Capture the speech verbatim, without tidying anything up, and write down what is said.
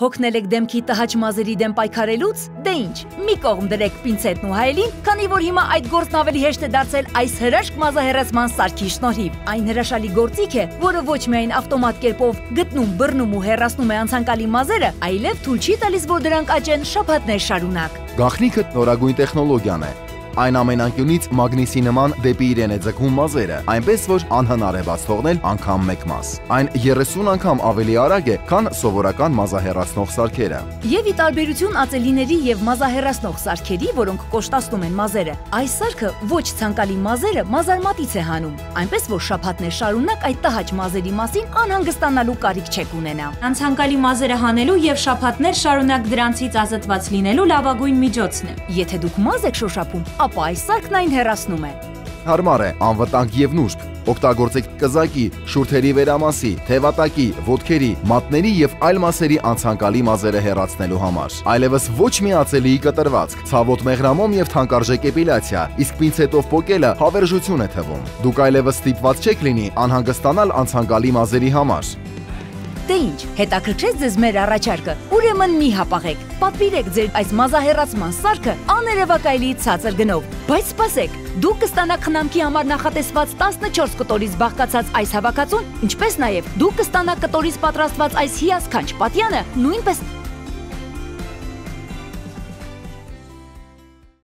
Հոգնել եք դեմքի տհաճ մազերի դեմ պայքարելուց, դե ինչ, մի կողմ դրեք պինցետն ու հայելին, քանի որ հիմա այդ գործն ավելի հեշտ է դարձել այս հրաշք մազահեռացման սարքի շնորհիվ։ Այն հրաշալի գործիք է, որը ոչ միայն ավտոմատ կերպով գտնում, բռնում ու հեռացնում է անցանկալի մազերը, այլև թույլ չի տալիս, որ դրանք աճեն շաբաթներ շարունակ։ Գաղտնիքը նորագույն տեխնոլոգիան է։ Այն ամեն անկյունից մագնիսի նման դեպի իրեն է ձգում մազերը, այնպես որ անհնար է բաց թողնել անգամ մեկ մազ։ Այն երեսուն անգամ ավելի արագ է, քան սովորական մազահեռացնող սարքերը։ Եվ ի տարբերություն ածելիների եւ մազահեռացնող սարքերի, որոնք կոշտացնում են մազերը, այս սարքը ոչ ցանկալի մազերը մազարմատից է հանում, այնպես որ շաբաթներ շարունակ այդ տհաճ մազերի մասին անհանգստանալու կարիք չեք ունենա։ Անցանկալի մազերը հանելու եւ շաբաթներ շարունակ դրանցից ազատված լինելու լավագույն միջոցն է։ Եթե դուք մազ եք շոշափում, ապա այս սարքն այն հեռացնում է։ Հարմար է, անվտանգ եւ նուրբ։ Օգտագործեք կզակի, շուրթերի վերամասի, թևատակի, ոտքերի, մատների եւ այլ մասերի անցանկալի մազերը հեռացնելու համար։ Այլևս ոչ մի ածելիի կտրվածք, ցավոտ մեղրամոմ եւ թանկարժեք էպիլյացիա, իսկ պինցետով պոկելը հավերժություն է թվում։ Դուք այլևս ստիպված չեք լինի անհանգստանալ անցանկալի մազերի համար։ Դե ինչ, հետաքրքրեց ձեզ մեր առաջարկը, ուրեմն մի հապաղեք, պատվիրեք ձեր այս մազահեռացման սարքը աներևակայելի ցածր գնով, բայց սպասեք, դուք կստանաք խնամքի համար նախատեսված տասնչորս կտորից բաղկացած այս հավաքածուն, ինչպես նաև դուք կստանաք կտորից պատրաստված այս հիասքանչ պատյանը, նույնպես